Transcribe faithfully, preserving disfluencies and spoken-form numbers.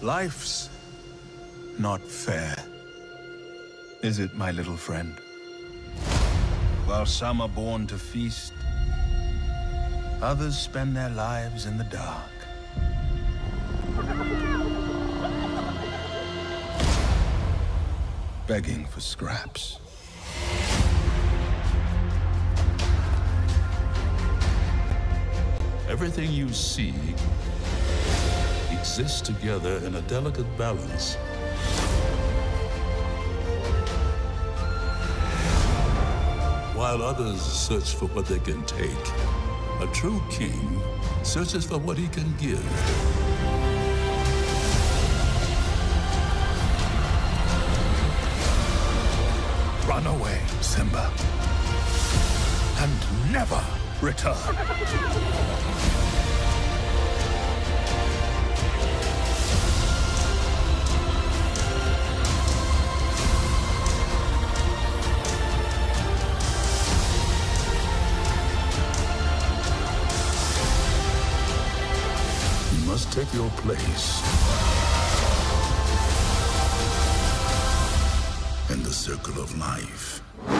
Life's not fair, is it, my little friend? While some are born to feast, others spend their lives in the dark. Begging for scraps. Everything you see exists together in a delicate balance. While others search for what they can take, a true king searches for what he can give. Run away, Simba, and never return. You must take your place in the circle of life.